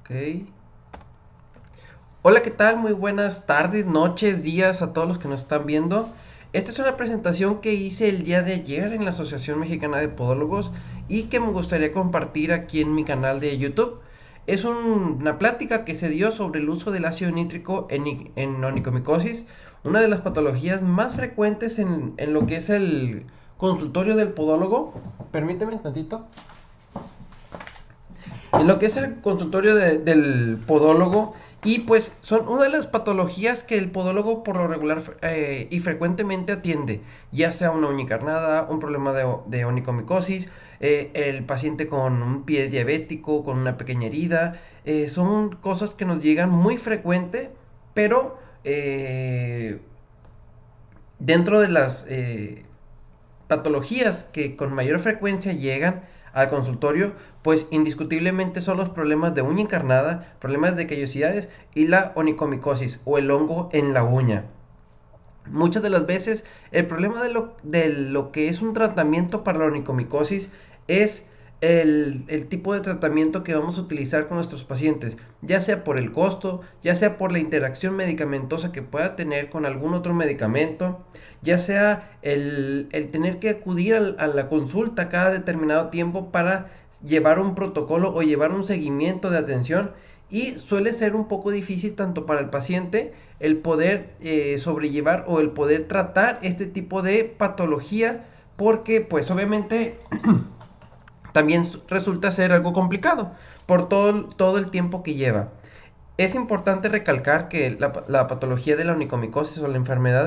Ok. Hola, ¿qué tal? Muy buenas tardes, noches, días a todos los que nos están viendo. Esta es una presentación que hice el día de ayer en la Asociación Mexicana de Podólogos y que me gustaría compartir aquí en mi canal de YouTube. Es una plática que se dio sobre el uso del ácido nítrico en onicomicosis, una de las patologías más frecuentes en lo que es el consultorio del podólogo. Permíteme un tantito. En lo que es el consultorio del podólogo, y pues son una de las patologías que el podólogo por lo regular y frecuentemente atiende, ya sea una uña carnada, un problema de onicomicosis, el paciente con un pie diabético, con una pequeña herida, son cosas que nos llegan muy frecuente, pero dentro de las patologías que con mayor frecuencia llegan al consultorio, pues indiscutiblemente son los problemas de uña encarnada, problemas de callosidades y la onicomicosis o el hongo en la uña. Muchas de las veces el problema de lo que es un tratamiento para la onicomicosis es el tipo de tratamiento que vamos a utilizar con nuestros pacientes, ya sea por el costo, ya sea por la interacción medicamentosa que pueda tener con algún otro medicamento, ya sea el tener que acudir a la consulta cada determinado tiempo para llevar un protocolo o llevar un seguimiento de atención, y suele ser un poco difícil tanto para el paciente el poder sobrellevar o el poder tratar este tipo de patología, porque pues obviamente también resulta ser algo complicado por todo el tiempo que lleva. Es importante recalcar que la patología de la onicomicosis o la enfermedad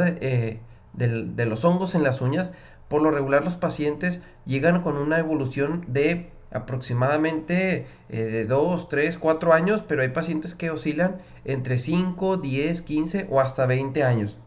de los hongos en las uñas, por lo regular los pacientes llegan con una evolución de aproximadamente de 2 3 4 años, pero hay pacientes que oscilan entre 5 10 15 o hasta 20 años.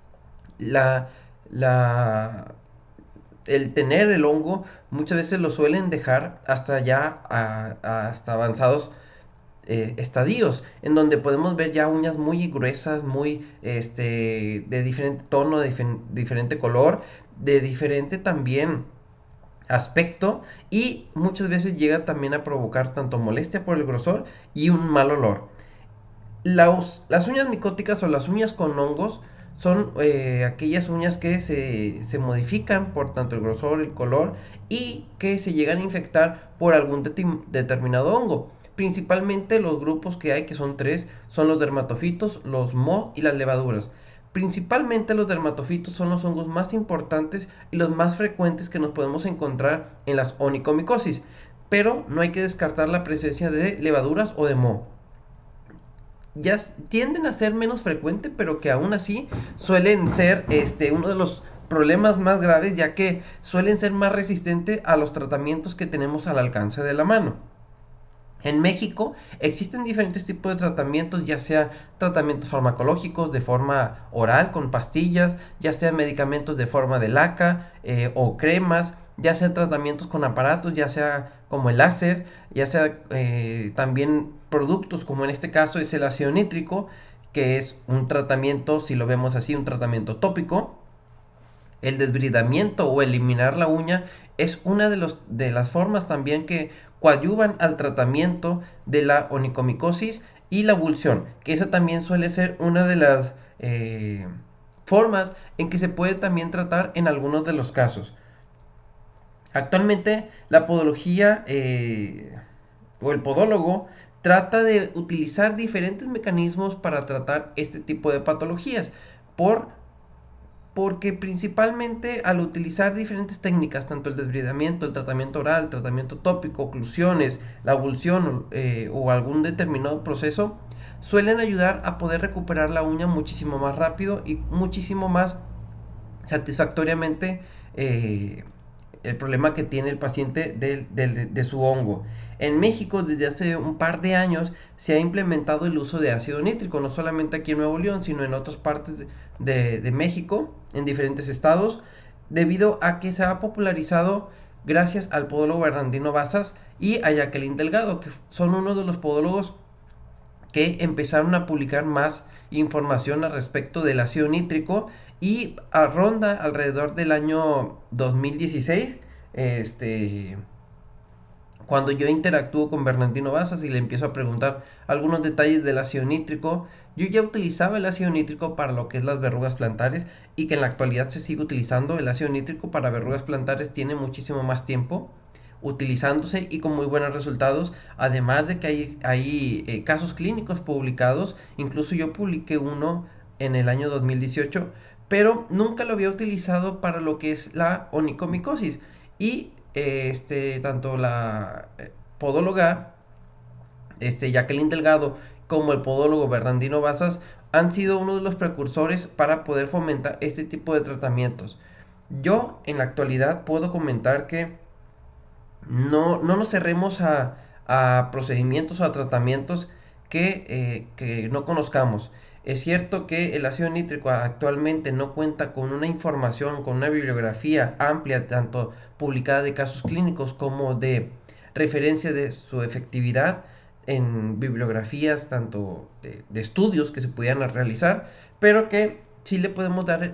La, la, el tener el hongo muchas veces lo suelen dejar hasta ya hasta avanzados estadios, en donde podemos ver ya uñas muy gruesas, muy de diferente tono, de diferente color, de diferente también aspecto, y muchas veces llega también a provocar tanto molestia por el grosor y un mal olor. Las uñas micóticas o las uñas con hongos son aquellas uñas que se modifican por tanto el grosor, el color, y que se llegan a infectar por algún determinado hongo. Principalmente los grupos que hay, que son tres, son los dermatofitos, los moho y las levaduras. Principalmente los dermatofitos son los hongos más importantes y los más frecuentes que nos podemos encontrar en las onicomicosis, pero no hay que descartar la presencia de levaduras o de moho. Ya tienden a ser menos frecuente, pero que aún así suelen ser uno de los problemas más graves, ya que suelen ser más resistentes a los tratamientos que tenemos al alcance de la mano. En México existen diferentes tipos de tratamientos, ya sea tratamientos farmacológicos de forma oral con pastillas, ya sea medicamentos de forma de laca o cremas, ya sea tratamientos con aparatos, ya sea como el láser, ya sea también productos como en este caso es el ácido nítrico, que es un tratamiento, si lo vemos así, un tratamiento tópico. El desbridamiento o eliminar la uña es una de las formas también que coadyuvan al tratamiento de la onicomicosis y la abulsión, que esa también suele ser una de las formas en que se puede también tratar en algunos de los casos. Actualmente la podología o el podólogo trata de utilizar diferentes mecanismos para tratar este tipo de patologías, por porque principalmente al utilizar diferentes técnicas, tanto el desbridamiento, el tratamiento oral, el tratamiento tópico, oclusiones, la abulsión o algún determinado proceso, suelen ayudar a poder recuperar la uña muchísimo más rápido y muchísimo más satisfactoriamente el problema que tiene el paciente de su hongo. En México, desde hace un par de años, se ha implementado el uso de ácido nítrico, no solamente aquí en Nuevo León, sino en otras partes de México, en diferentes estados, debido a que se ha popularizado gracias al podólogo Bernardino Bazas y a Jacqueline Delgado, que son uno de los podólogos que empezaron a publicar más información al respecto del ácido nítrico, y a ronda alrededor del año 2016, Cuando yo interactúo con Bernardino Bazas y le empiezo a preguntar algunos detalles del ácido nítrico, yo ya utilizaba el ácido nítrico para lo que es las verrugas plantares y que en la actualidad se sigue utilizando. El ácido nítrico para verrugas plantares tiene muchísimo más tiempo utilizándose y con muy buenos resultados, además de que hay casos clínicos publicados. Incluso yo publiqué uno en el año 2018, pero nunca lo había utilizado para lo que es la onicomicosis. Y tanto la podóloga Jacqueline Delgado como el podólogo Bernardino Bazas han sido uno de los precursores para poder fomentar este tipo de tratamientos. Yo en la actualidad puedo comentar que no nos cerremos a procedimientos o a tratamientos que no conozcamos. Es cierto que el ácido nítrico actualmente no cuenta con una información, con una bibliografía amplia, tanto publicada de casos clínicos como de referencia de su efectividad en bibliografías, tanto de estudios que se pudieran realizar, pero que sí le podemos dar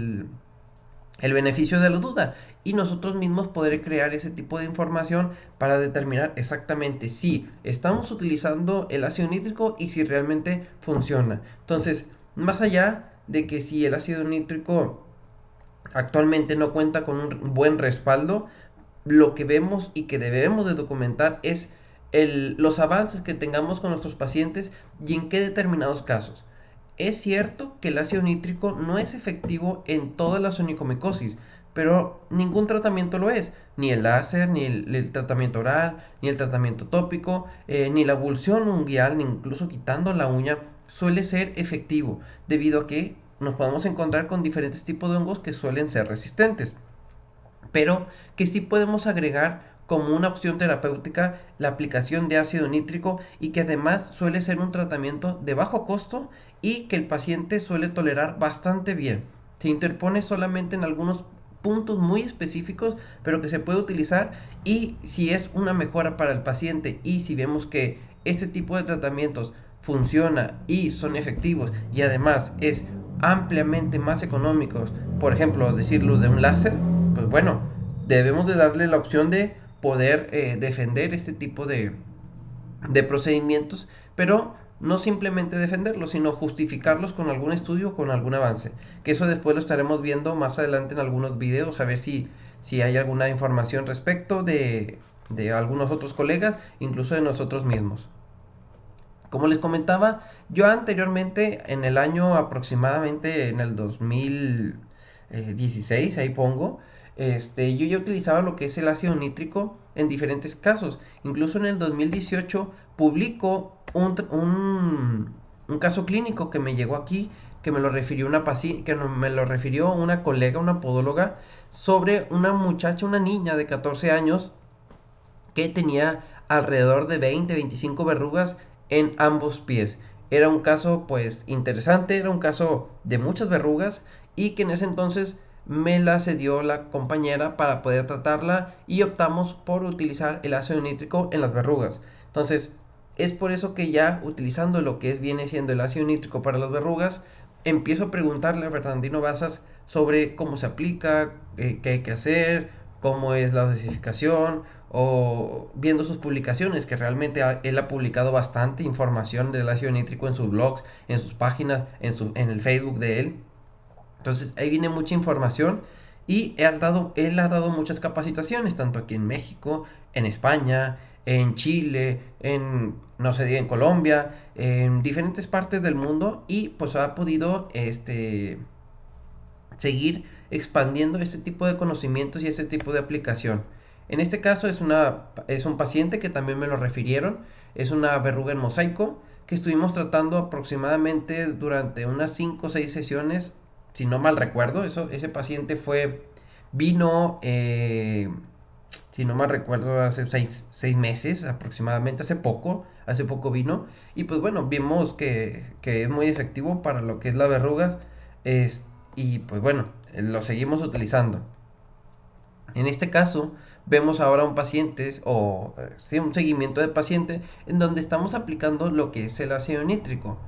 el beneficio de la duda y nosotros mismos poder crear ese tipo de información para determinar exactamente si estamos utilizando el ácido nítrico y si realmente funciona. Entonces, más allá de que si el ácido nítrico actualmente no cuenta con un buen respaldo, lo que vemos y que debemos de documentar es los avances que tengamos con nuestros pacientes y en qué determinados casos. Es cierto que el ácido nítrico no es efectivo en todas las onicomicosis, pero ningún tratamiento lo es. Ni el láser, ni el tratamiento oral, ni el tratamiento tópico, ni la abulsión unguial, ni incluso quitando la uña, suele ser efectivo, debido a que nos podemos encontrar con diferentes tipos de hongos que suelen ser resistentes, pero que sí podemos agregar como una opción terapéutica la aplicación de ácido nítrico y que además suele ser un tratamiento de bajo costo y que el paciente suele tolerar bastante bien. Se interpone solamente en algunos puntos muy específicos, pero que se puede utilizar, y si es una mejora para el paciente y si vemos que este tipo de tratamientos funciona y son efectivos y además es ampliamente más económicos, por ejemplo, decirlo de un láser, pues bueno, debemos de darle la opción de poder defender este tipo de procedimientos, pero no simplemente defenderlos, sino justificarlos con algún estudio o con algún avance. Que eso después lo estaremos viendo más adelante en algunos videos, a ver si hay alguna información respecto de algunos otros colegas, incluso de nosotros mismos. Como les comentaba, yo anteriormente, en el año aproximadamente en el 2016, ahí pongo, yo ya utilizaba lo que es el ácido nítrico en diferentes casos. Incluso en el 2018 publico un caso clínico que me llegó aquí, que me lo refirió me lo refirió una colega, una podóloga, sobre una muchacha, una niña de 14 años que tenía alrededor de 20-25 verrugas en ambos pies. Era un caso pues interesante, era un caso de muchas verrugas y que en ese entonces me la cedió la compañera para poder tratarla y optamos por utilizar el ácido nítrico en las verrugas. Entonces, es por eso que ya utilizando lo que viene siendo el ácido nítrico para las verrugas, empiezo a preguntarle a Bernardino Bazas sobre cómo se aplica, qué hay que hacer, cómo es la dosificación, o viendo sus publicaciones, que realmente él ha publicado bastante información del ácido nítrico en sus blogs, en sus páginas, en el Facebook de él. Entonces ahí viene mucha información y él ha dado muchas capacitaciones, tanto aquí en México, en España, en Chile, no sé, en Colombia, en diferentes partes del mundo, y pues ha podido seguir expandiendo este tipo de conocimientos y este tipo de aplicación. En este caso es un paciente que también me lo refirieron, es una verruga en mosaico que estuvimos tratando aproximadamente durante unas 5 o 6 sesiones, si no mal recuerdo. Ese paciente vino, si no mal recuerdo, hace 6 meses aproximadamente, hace poco vino, y pues bueno, vimos que es muy efectivo para lo que es la verruga, y pues bueno, lo seguimos utilizando. En este caso, vemos ahora un paciente sí, un seguimiento de paciente en donde estamos aplicando lo que es el ácido nítrico.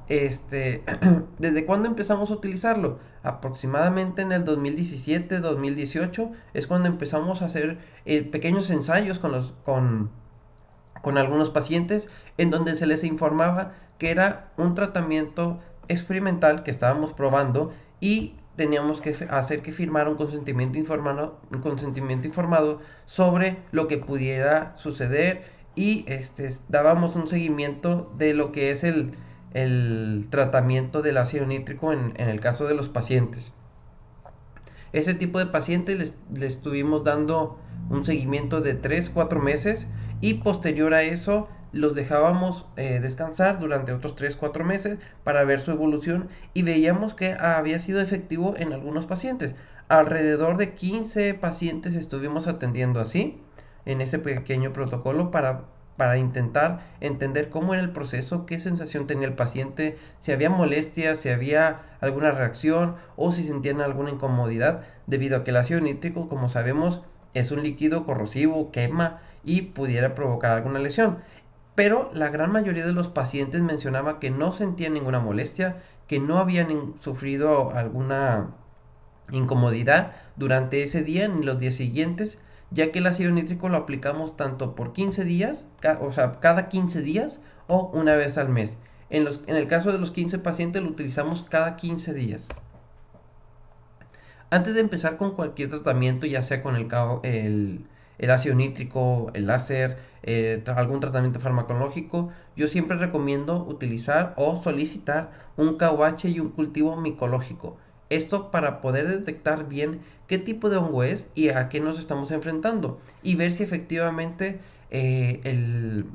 ¿Desde cuándo empezamos a utilizarlo? Aproximadamente en el 2017, 2018 es cuando empezamos a hacer pequeños ensayos con algunos pacientes en donde se les informaba que era un tratamiento experimental que estábamos probando y teníamos que hacer que firmara un consentimiento informado sobre lo que pudiera suceder y dábamos un seguimiento de lo que es el tratamiento del ácido nítrico en el caso de los pacientes. Ese tipo de pacientes les estuvimos dando un seguimiento de 3 4 meses y posterior a eso los dejábamos descansar durante otros 3 4 meses para ver su evolución y veíamos que había sido efectivo en algunos pacientes. Alrededor de 15 pacientes estuvimos atendiendo así en ese pequeño protocolo para intentar entender cómo era el proceso, qué sensación tenía el paciente, si había molestia, si había alguna reacción o si sentían alguna incomodidad, debido a que el ácido nítrico, como sabemos, es un líquido corrosivo, quema y pudiera provocar alguna lesión. Pero la gran mayoría de los pacientes mencionaba que no sentían ninguna molestia, que no habían sufrido alguna incomodidad durante ese día ni los días siguientes, ya que el ácido nítrico lo aplicamos tanto por 15 días, o sea, cada 15 días o una vez al mes. En el caso de los 15 pacientes lo utilizamos cada 15 días. Antes de empezar con cualquier tratamiento, ya sea con el ácido nítrico, el láser, algún tratamiento farmacológico, yo siempre recomiendo utilizar o solicitar un KOH y un cultivo micológico. Esto para poder detectar bien qué tipo de hongo es y a qué nos estamos enfrentando y ver si efectivamente eh, el,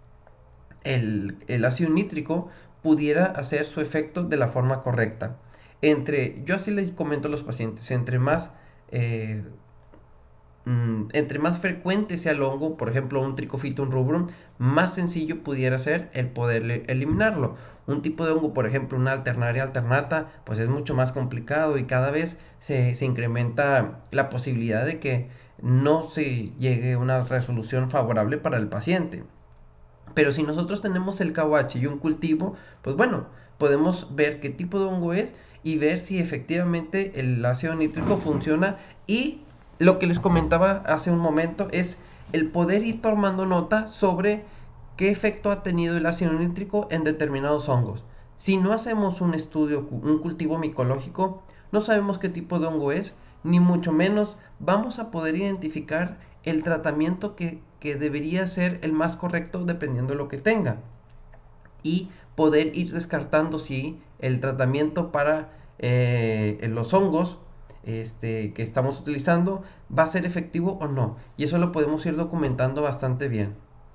el ácido nítrico pudiera hacer su efecto de la forma correcta. Yo así les comento a los pacientes, eh, entre más frecuente sea el hongo, por ejemplo un Trichofitum rubrum, más sencillo pudiera ser el poder eliminarlo. Un tipo de hongo, por ejemplo una alternaria alternata, pues es mucho más complicado y cada vez se incrementa la posibilidad de que no se llegue a una resolución favorable para el paciente. Pero si nosotros tenemos el KOH y un cultivo, pues bueno, podemos ver qué tipo de hongo es y ver si efectivamente el ácido nítrico funciona. Y lo que les comentaba hace un momento es el poder ir tomando nota sobre qué efecto ha tenido el ácido nítrico en determinados hongos. Si no hacemos un estudio, un cultivo micológico, no sabemos qué tipo de hongo es, ni mucho menos vamos a poder identificar el tratamiento que debería ser el más correcto dependiendo de lo que tenga. Y poder ir descartando si el tratamiento para los hongos que estamos utilizando va a ser efectivo o no. Y eso lo podemos ir documentando bastante bien.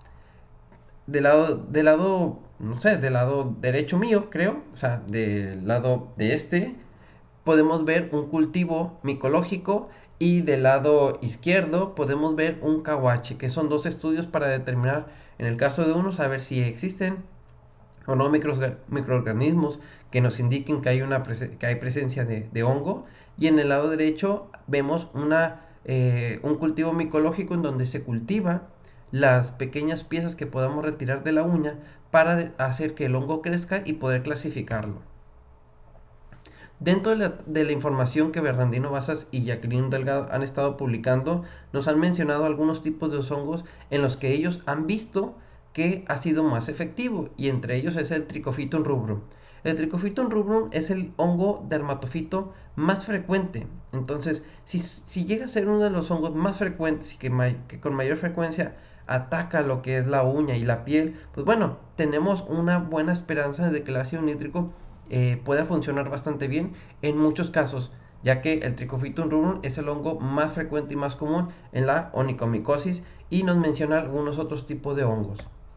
No sé, del lado derecho mío, creo, o sea, del lado de podemos ver un cultivo micológico y del lado izquierdo podemos ver un KOH, que son dos estudios para determinar, en el caso de uno, saber si existen o no microorganismos que nos indiquen que que hay presencia de hongo. Y en el lado derecho vemos un cultivo micológico en donde se cultiva las pequeñas piezas que podamos retirar de la uña para hacer que el hongo crezca y poder clasificarlo. Dentro de la información que Bernardino Bazas y Jacqueline Delgado han estado publicando, nos han mencionado algunos tipos de hongos en los que ellos han visto que ha sido más efectivo, y entre ellos es el Trichofitum rubrum. El Trichofitum rubrum es el hongo dermatofito más frecuente. Entonces, si llega a ser uno de los hongos más frecuentes y que con mayor frecuencia ataca lo que es la uña y la piel, pues bueno, tenemos una buena esperanza de que el ácido nítrico pueda funcionar bastante bien en muchos casos, ya que el Trichofitum rubrum es el hongo más frecuente y más común en la onicomicosis, y nos menciona algunos otros tipos de hongos.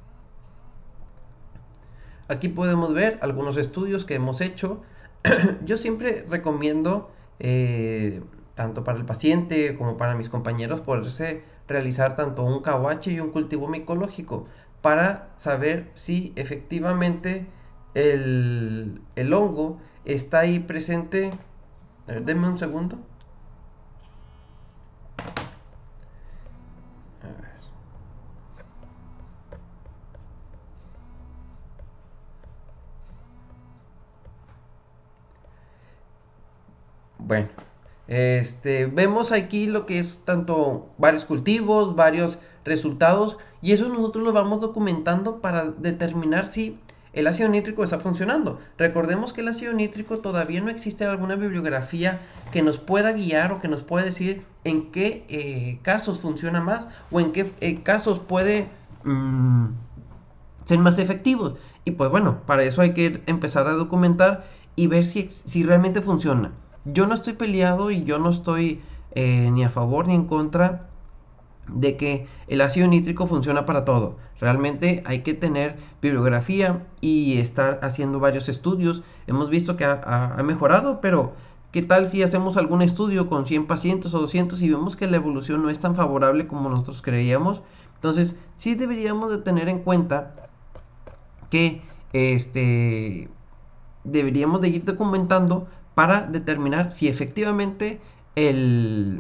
Aquí podemos ver algunos estudios que hemos hecho. Yo siempre recomiendo, tanto para el paciente como para mis compañeros, poderse realizar tanto un KOH y un cultivo micológico para saber si efectivamente el hongo está ahí presente. A ver, denme un segundo. A ver. Bueno, vemos aquí lo que es tanto varios cultivos, varios resultados, y eso nosotros lo vamos documentando para determinar si el ácido nítrico está funcionando. Recordemos que el ácido nítrico todavía no existe alguna bibliografía que nos pueda guiar o que nos pueda decir en qué casos funciona más o en qué casos puede ser más efectivos. Y pues bueno, para eso hay que empezar a documentar y ver si realmente funciona. Yo no estoy peleado y yo no estoy ni a favor ni en contra de que el ácido nítrico funciona para todo. Realmente hay que tener bibliografía y estar haciendo varios estudios. Hemos visto que ha mejorado, pero ¿qué tal si hacemos algún estudio con 100 pacientes o 200 y vemos que la evolución no es tan favorable como nosotros creíamos? Entonces, sí deberíamos de tener en cuenta que deberíamos de ir documentando para determinar si efectivamente el,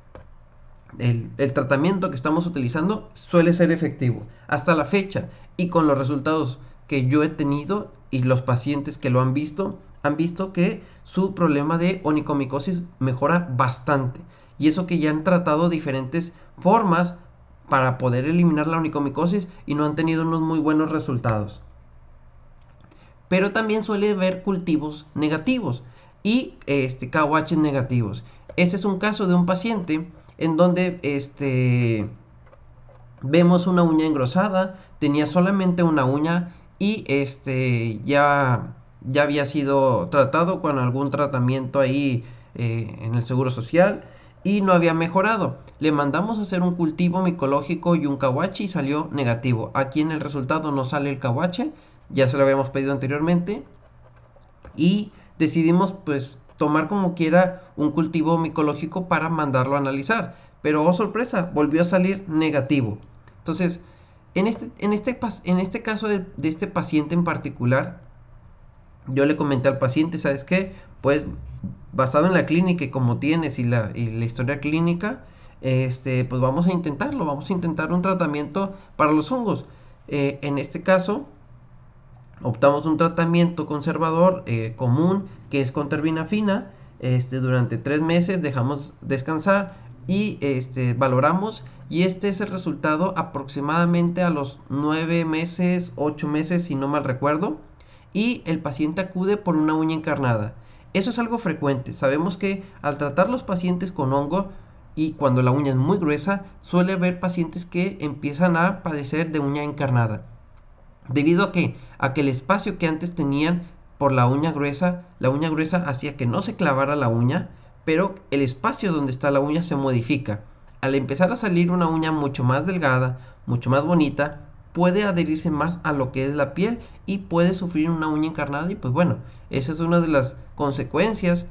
el tratamiento que estamos utilizando suele ser efectivo. Hasta la fecha y con los resultados que yo he tenido y los pacientes que lo han visto que su problema de onicomicosis mejora bastante. Y eso que ya han tratado diferentes formas para poder eliminar la onicomicosis y no han tenido unos muy buenos resultados. Pero también suele haber cultivos negativos y KOH negativos. Este es un caso de un paciente en donde vemos una uña engrosada, tenía solamente una uña y ya había sido tratado con algún tratamiento ahí en el Seguro Social y no había mejorado. Le mandamos a hacer un cultivo micológico y un KOH y salió negativo. Aquí en el resultado no sale el KOH, ya se lo habíamos pedido anteriormente y decidimos pues tomar como quiera un cultivo micológico para mandarlo a analizar. Pero oh sorpresa, volvió a salir negativo. Entonces, en este caso de este paciente en particular, yo le comenté al paciente, ¿sabes qué? Pues basado en la clínica y como tienes y la historia clínica, pues vamos a intentarlo, vamos a intentar un tratamiento para los hongos. En este caso, optamos un tratamiento conservador común que es con terbinafina. Durante 3 meses dejamos descansar y valoramos y este es el resultado aproximadamente a los 9 meses, 8 meses si no mal recuerdo y el paciente acude por una uña encarnada. Eso es algo frecuente. Sabemos que al tratar los pacientes con hongo y cuando la uña es muy gruesa, suele haber pacientes que empiezan a padecer de uña encarnada. Debido a que el espacio que antes tenían por la uña gruesa hacía que no se clavara la uña, pero el espacio donde está la uña se modifica. Al empezar a salir una uña mucho más delgada, mucho más bonita, puede adherirse más a lo que es la piel y puede sufrir una uña encarnada y pues bueno, esa es una de las consecuencias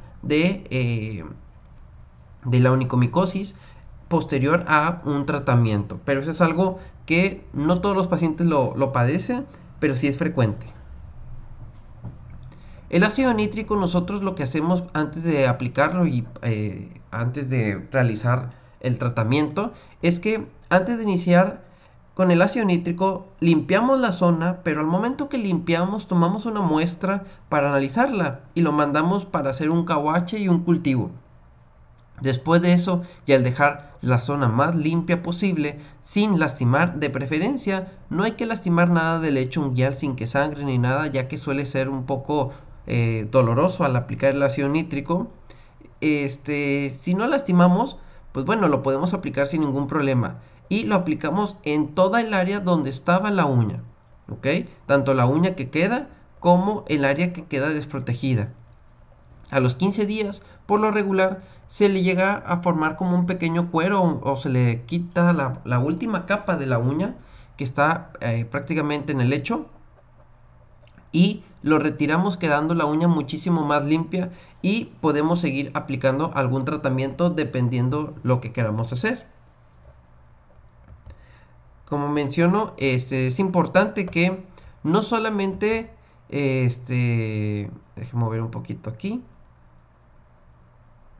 de la onicomicosis posterior a un tratamiento. Pero eso es algo que no todos los pacientes lo padecen, pero sí es frecuente. El ácido nítrico nosotros lo que hacemos antes de aplicarlo y antes de realizar el tratamiento es que antes de iniciar con el ácido nítrico limpiamos la zona, pero al momento que limpiamos tomamos una muestra para analizarla y lo mandamos para hacer un KOH y un cultivo. Después de eso, y al dejar la zona más limpia posible, sin lastimar, de preferencia, no hay que lastimar nada del lecho unguial sin que sangre ni nada, ya que suele ser un poco doloroso al aplicar el ácido nítrico. Si no lastimamos, pues bueno, lo podemos aplicar sin ningún problema. Y lo aplicamos en toda el área donde estaba la uña, ¿ok? Tanto la uña que queda como el área que queda desprotegida. A los 15 días, por lo regular, se le llega a formar como un pequeño cuero o se le quita la última capa de la uña que está prácticamente en el lecho y lo retiramos quedando la uña muchísimo más limpia y podemos seguir aplicando algún tratamiento dependiendo lo que queramos hacer. Como menciono, es importante que no solamente, déjeme mover un poquito aquí.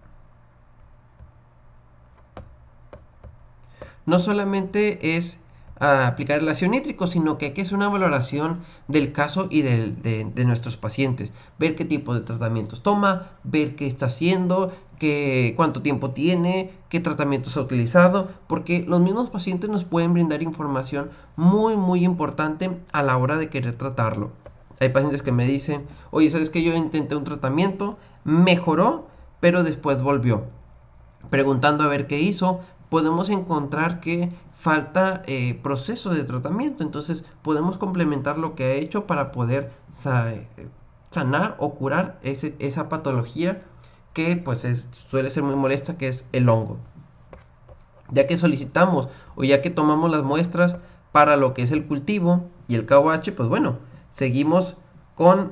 No solamente es a aplicar el ácido nítrico, sino que hay que hacer una valoración del caso y de nuestros pacientes. Ver qué tipo de tratamientos toma, ver qué está haciendo, cuánto tiempo tiene, qué tratamientos ha utilizado, porque los mismos pacientes nos pueden brindar información muy importante a la hora de querer tratarlo. Hay pacientes que me dicen, oye, ¿sabes qué? Yo intenté un tratamiento, mejoró, pero después volvió. Preguntando a ver qué hizo, podemos encontrar que falta proceso de tratamiento. Entonces podemos complementar lo que ha hecho para poder sanar o curar esa patología que pues suele ser muy molesta, que es el hongo. Ya que solicitamos o ya que tomamos las muestras para lo que es el cultivo y el KOH, pues bueno, seguimos con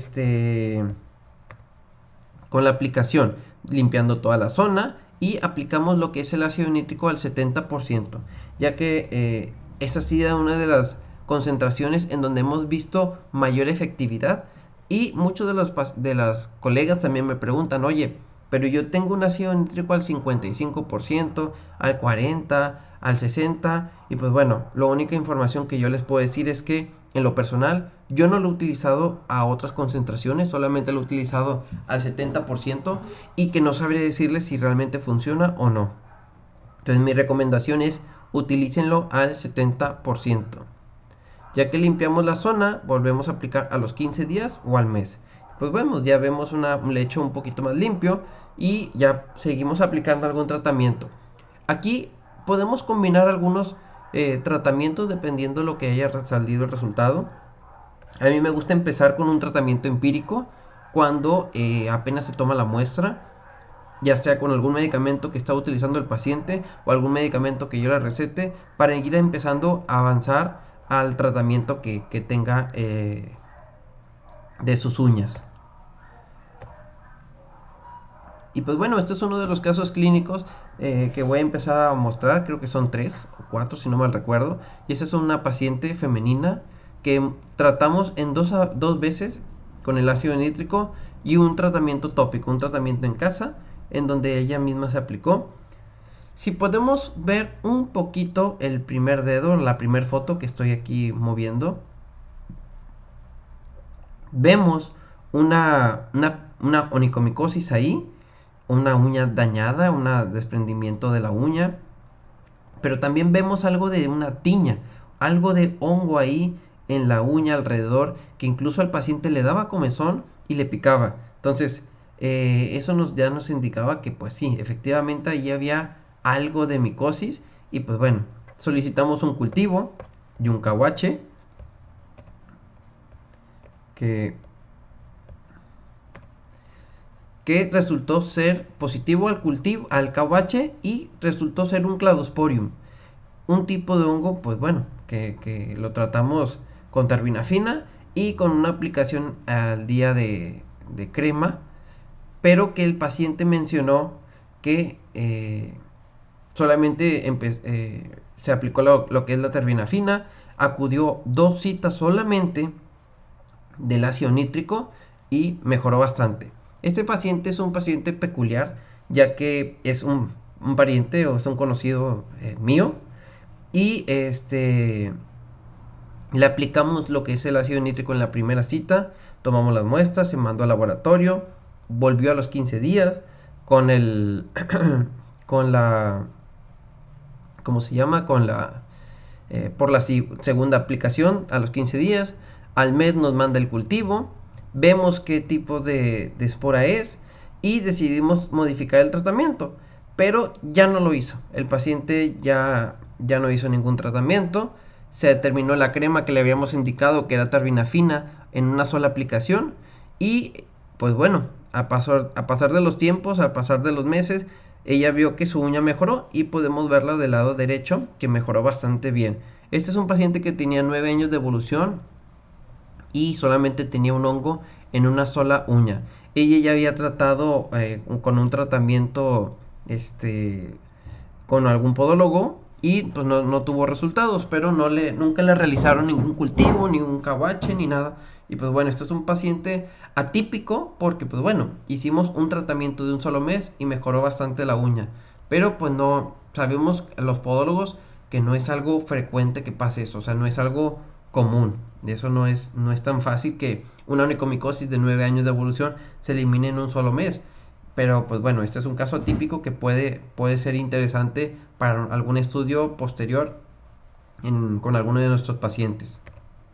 con la aplicación, limpiando toda la zona y aplicamos lo que es el ácido nítrico al 70%, ya que esa ha sido una de las concentraciones en donde hemos visto mayor efectividad. Y muchos de las colegas también me preguntan, oye, pero yo tengo un ácido nítrico al 55%, al 40%, al 60%, y pues bueno, la única información que yo les puedo decir es que en lo personal yo no lo he utilizado a otras concentraciones, solamente lo he utilizado al 70% y que no sabría decirles si realmente funciona o no. Entonces mi recomendación es utilícenlo al 70%. Ya que limpiamos la zona, volvemos a aplicar a los 15 días o al mes. Pues vemos, ya vemos un lecho un poquito más limpio y ya seguimos aplicando algún tratamiento. Aquí podemos combinar algunos tratamientos dependiendo de lo que haya salido el resultado. A mí me gusta empezar con un tratamiento empírico cuando apenas se toma la muestra, ya sea con algún medicamento que está utilizando el paciente o algún medicamento que yo le recete, para ir empezando a avanzar al tratamiento que tenga de sus uñas. Y pues bueno, este es uno de los casos clínicos que voy a empezar a mostrar. Creo que son 3 o 4 si no mal recuerdo. Y esta es una paciente femenina que tratamos en dos veces con el ácido nítrico y un tratamiento tópico, un tratamiento en casa en donde ella misma se aplicó. Si podemos ver un poquito el primer dedo, la primera foto que estoy aquí moviendo, vemos una onicomicosis ahí, una uña dañada, un desprendimiento de la uña, pero también vemos algo de una tiña, algo de hongo ahí en la uña alrededor, que incluso al paciente le daba comezón y le picaba. Entonces, eso ya nos indicaba que pues sí, efectivamente ahí había algo de micosis. Y pues bueno, solicitamos un cultivo y un KOH que resultó ser positivo al cultivo, al KOH, y resultó ser un Cladosporium, un tipo de hongo, pues bueno, que lo tratamos con terbinafina y con una aplicación al día de crema, pero que el paciente mencionó que solamente se aplicó lo que es la terbinafina, acudió 2 citas solamente del ácido nítrico y mejoró bastante. Este paciente es un paciente peculiar, ya que es un pariente o es un conocido mío, y le aplicamos lo que es el ácido nítrico en la primera cita, tomamos las muestras, se mandó al laboratorio, volvió a los 15 días con el con la ¿cómo se llama? Con la por la segunda aplicación a los 15 días, al mes nos manda el cultivo, vemos qué tipo de espora es y decidimos modificar el tratamiento, pero ya no lo hizo. El paciente ya no hizo ningún tratamiento, se terminó la crema que le habíamos indicado que era terbinafina en una sola aplicación y pues bueno, a pasar de los tiempos, a pasar de los meses, ella vio que su uña mejoró y podemos verla del lado derecho que mejoró bastante bien. Este es un paciente que tenía 9 años de evolución y solamente tenía un hongo en una sola uña. Ella ya había tratado con un tratamiento con algún podólogo y pues no tuvo resultados, pero nunca le realizaron ningún cultivo, ni un KOH, ni nada. Y pues bueno, este es un paciente atípico porque pues bueno, hicimos un tratamiento de un solo mes y mejoró bastante la uña. Pero pues no, sabemos los podólogos que no es algo frecuente que pase eso, o sea, no es algo común. Eso no es tan fácil que una onicomicosis de 9 años de evolución se elimine en un solo mes. Pero pues bueno, este es un caso atípico que puede ser interesante para algún estudio posterior con alguno de nuestros pacientes.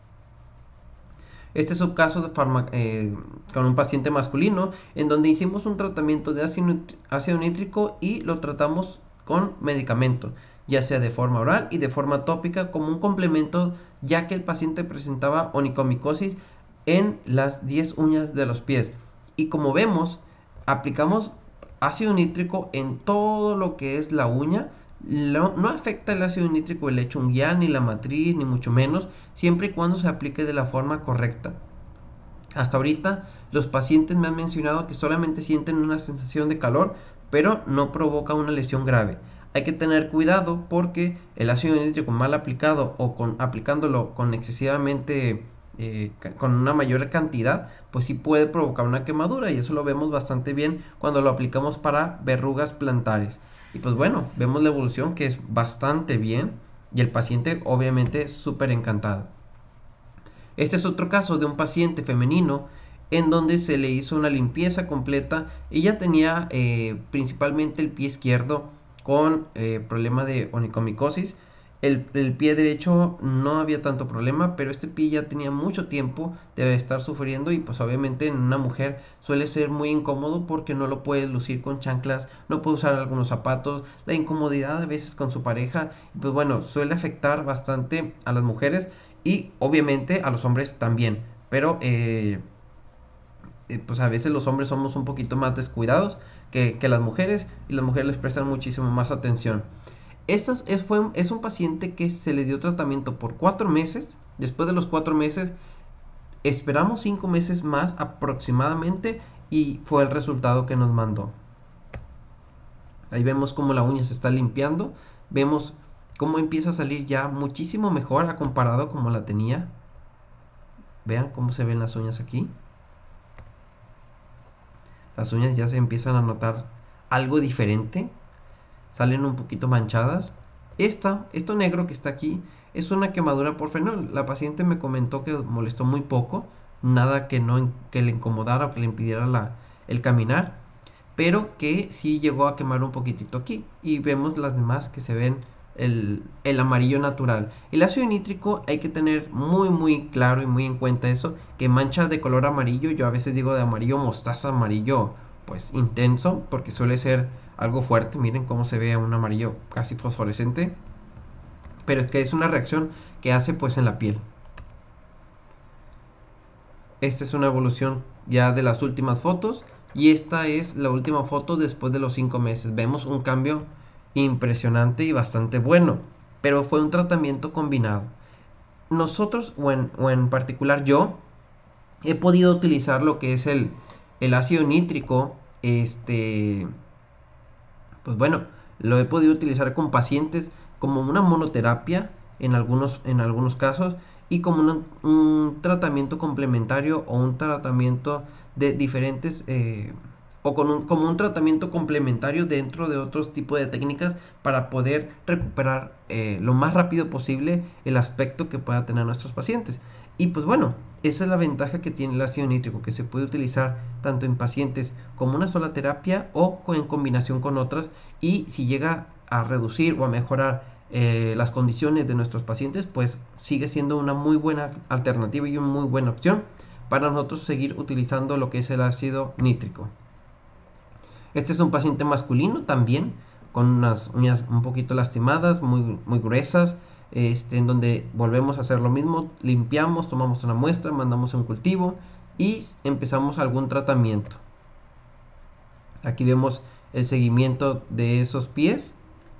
Este es un caso con un paciente masculino en donde hicimos un tratamiento de ácido nítrico y lo tratamos con medicamento, ya sea de forma oral y de forma tópica como un complemento, ya que el paciente presentaba onicomicosis en las 10 uñas de los pies. Y como vemos, aplicamos ácido nítrico en todo lo que es la uña. No afecta el ácido nítrico el lecho unguial, ni la matriz, ni mucho menos, siempre y cuando se aplique de la forma correcta. Hasta ahorita los pacientes me han mencionado que solamente sienten una sensación de calor, pero no provoca una lesión grave. Hay que tener cuidado porque el ácido nítrico mal aplicado o aplicándolo con excesivamente, con una mayor cantidad, pues sí puede provocar una quemadura, y eso lo vemos bastante bien cuando lo aplicamos para verrugas plantares. Y pues bueno, vemos la evolución que es bastante bien y el paciente obviamente súper encantado. Este es otro caso de un paciente femenino en donde se le hizo una limpieza completa. Ella tenía principalmente el pie izquierdo con problema de onicomicosis. El pie derecho no había tanto problema, pero este pie ya tenía mucho tiempo de estar sufriendo, y pues obviamente en una mujer suele ser muy incómodo porque no lo puede lucir con chanclas, no puede usar algunos zapatos, la incomodidad a veces con su pareja, pues bueno, suele afectar bastante a las mujeres y obviamente a los hombres también, pero pues a veces los hombres somos un poquito más descuidados que las mujeres, y las mujeres les prestan muchísimo más atención. Es un paciente que se le dio tratamiento por 4 meses. Después de los 4 meses esperamos 5 meses más aproximadamente, y fue el resultado que nos mandó. Ahí vemos cómo la uña se está limpiando, vemos cómo empieza a salir ya muchísimo mejor a comparado como la tenía. Vean cómo se ven las uñas aquí. Las uñas ya se empiezan a notar algo diferente, salen un poquito manchadas. Esto negro que está aquí es una quemadura por fenol. La paciente me comentó que molestó muy poco, nada que le incomodara o que le impidiera el caminar, pero que sí llegó a quemar un poquitito aquí, y vemos las demás que se ven el amarillo natural. El ácido nítrico hay que tener muy claro y muy en cuenta eso, que mancha de color amarillo, yo a veces digo de amarillo mostaza, amarillo pues intenso, porque suele ser algo fuerte. Miren cómo se ve un amarillo casi fosforescente, pero es que es una reacción que hace pues en la piel. Esta es una evolución ya de las últimas fotos, y esta es la última foto después de los 5 meses. Vemos un cambio impresionante y bastante bueno, pero fue un tratamiento combinado. Nosotros, o en particular yo, he podido utilizar lo que es el ácido nítrico. Pues bueno, lo he podido utilizar con pacientes como una monoterapia en algunos casos, y como un tratamiento complementario, o un tratamiento de diferentes, o como un tratamiento complementario dentro de otros tipos de técnicas para poder recuperar lo más rápido posible el aspecto que pueda tener nuestros pacientes. Y pues bueno, esa es la ventaja que tiene el ácido nítrico, que se puede utilizar tanto en pacientes como una sola terapia o en combinación con otras, y si llega a reducir o a mejorar las condiciones de nuestros pacientes, pues sigue siendo una muy buena alternativa y una muy buena opción para nosotros seguir utilizando lo que es el ácido nítrico. Este es un paciente masculino también, con unas uñas un poquito lastimadas, muy gruesas, en donde volvemos a hacer lo mismo, limpiamos, tomamos una muestra, mandamos un cultivo y empezamos algún tratamiento. Aquí vemos el seguimiento de esos pies.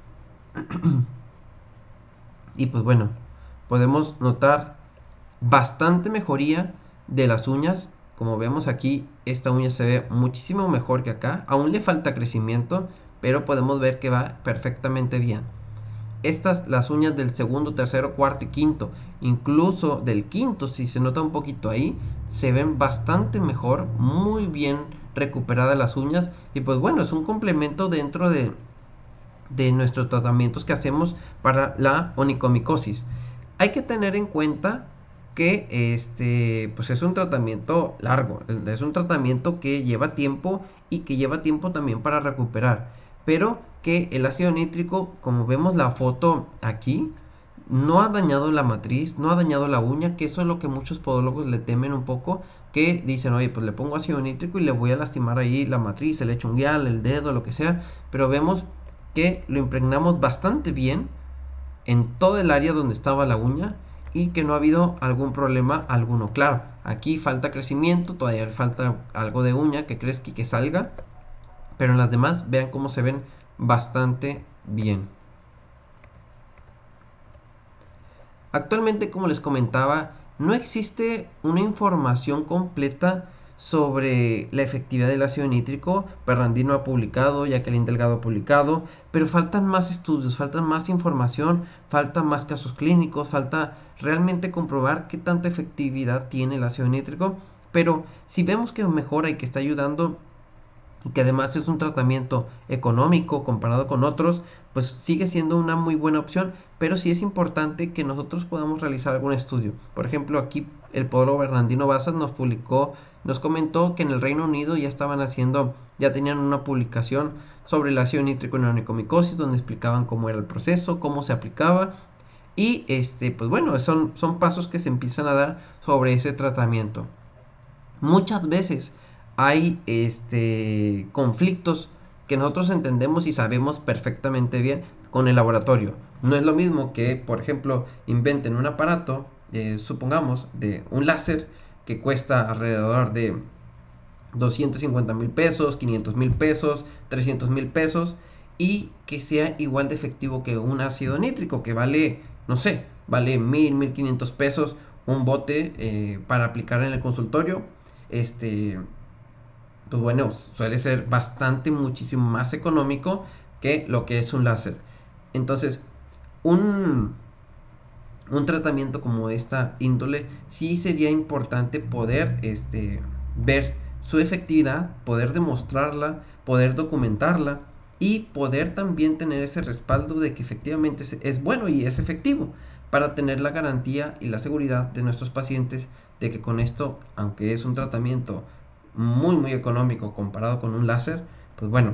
Y pues bueno, podemos notar bastante mejoría de las uñas. Como vemos aquí, esta uña se ve muchísimo mejor que acá. Aún le falta crecimiento, pero podemos ver que va perfectamente bien. Las uñas del segundo, tercero, cuarto y quinto, incluso del quinto, si se nota un poquito ahí, se ven bastante mejor, muy bien recuperadas las uñas. Y pues bueno, es un complemento dentro de nuestros tratamientos que hacemos para la onicomicosis. Hay que tener en cuenta que pues es un tratamiento largo, es un tratamiento que lleva tiempo y que lleva tiempo también para recuperar, pero que el ácido nítrico, como vemos la foto aquí, no ha dañado la matriz, no ha dañado la uña, que eso es lo que muchos podólogos le temen un poco, que dicen, oye, pues le pongo ácido nítrico y le voy a lastimar ahí la matriz, el hecho unguial, el dedo, lo que sea, pero vemos que lo impregnamos bastante bien en todo el área donde estaba la uña y que no ha habido algún problema alguno. Claro, aquí falta crecimiento, todavía falta algo de uña que crezca y que salga, pero en las demás vean cómo se ven bastante bien. Actualmente, como les comentaba, no existe una información completa sobre la efectividad del ácido nítrico. Bernardino ha publicado, Jacqueline Delgado ha publicado, pero faltan más estudios, falta más información, faltan más casos clínicos, falta realmente comprobar qué tanta efectividad tiene el ácido nítrico. Pero si vemos que mejora y que está ayudando y que además es un tratamiento económico comparado con otros, pues sigue siendo una muy buena opción, pero sí es importante que nosotros podamos realizar algún estudio. Por ejemplo, aquí el podólogo Bernardino Bazas nos comentó que en el Reino Unido ya tenían una publicación sobre el ácido nítrico en onicomicosis, donde explicaban cómo era el proceso, cómo se aplicaba, y pues bueno, son pasos que se empiezan a dar sobre ese tratamiento. Muchas veces hay conflictos que nosotros entendemos y sabemos perfectamente bien con el laboratorio. No es lo mismo que, por ejemplo, inventen un aparato, supongamos, de un láser que cuesta alrededor de 250,000 pesos, 500,000 pesos, 300,000 pesos, y que sea igual de efectivo que un ácido nítrico que vale, no sé, vale 1,000, 1,500 pesos un bote para aplicar en el consultorio. Pues bueno, suele ser bastante, muchísimo más económico que lo que es un láser. Entonces, un, un tratamiento como esta índole, sí sería importante poder ver su efectividad, poder demostrarla, poder documentarla y poder también tener ese respaldo de que efectivamente es bueno y es efectivo, para tener la garantía y la seguridad de nuestros pacientes de que con esto, aunque es un tratamiento muy económico comparado con un láser, pues bueno,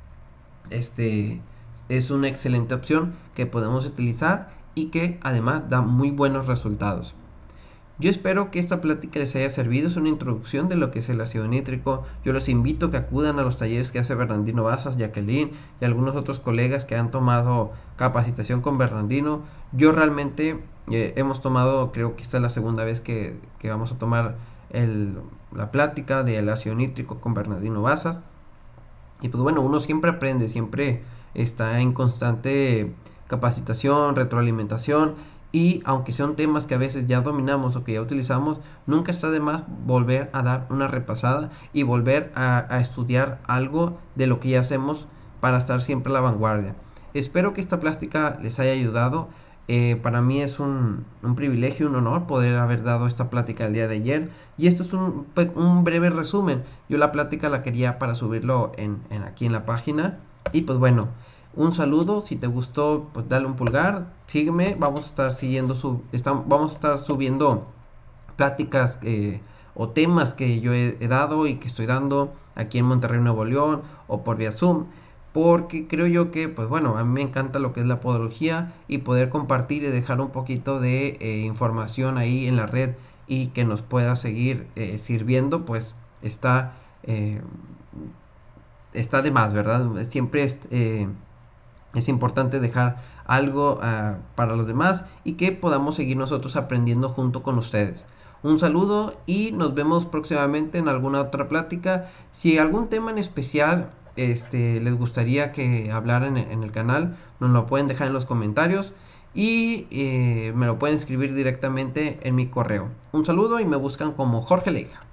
es una excelente opción que podemos utilizar y que además da muy buenos resultados. Yo espero que esta plática les haya servido. Es una introducción de lo que es el ácido nítrico. Yo los invito a que acudan a los talleres que hace Bernardino Bazas, Jacqueline y algunos otros colegas que han tomado capacitación con Bernardino. Yo realmente hemos tomado, creo que esta es la segunda vez que vamos a tomar la plática del ácido nítrico con Bernardino Bazas. Y pues bueno, uno siempre aprende, siempre está en constante capacitación, retroalimentación, y aunque son temas que a veces ya dominamos o que ya utilizamos, nunca está de más volver a dar una repasada y volver a estudiar algo de lo que ya hacemos para estar siempre a la vanguardia. Espero que esta plástica les haya ayudado. Para mí es un privilegio, un honor poder haber dado esta plática el día de ayer. Y esto es un breve resumen. Yo la plática la quería para subirlo aquí en la página. Y pues bueno, un saludo. Si te gustó, pues dale un pulgar. Sígueme. Vamos a estar vamos a estar subiendo pláticas o temas que yo he dado y que estoy dando aquí en Monterrey, Nuevo León, o por vía Zoom, porque creo yo que, pues bueno, a mí me encanta lo que es la podología y poder compartir y dejar un poquito de información ahí en la red y que nos pueda seguir sirviendo, pues está, eh, está de más, ¿verdad? Siempre es importante dejar algo para los demás y que podamos seguir nosotros aprendiendo junto con ustedes. Un saludo y nos vemos próximamente en alguna otra plática. Si algún tema en especial les gustaría que hablaran en el canal, nos lo pueden dejar en los comentarios y me lo pueden escribir directamente en mi correo. Un saludo y me buscan como Jorge Leija.